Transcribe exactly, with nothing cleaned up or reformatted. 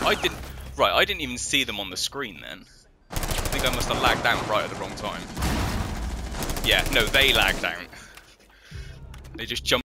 I didn't... Right, I didn't even see them on the screen then. I think I must have lagged out right at the wrong time. Yeah, no, they lagged out. They just jumped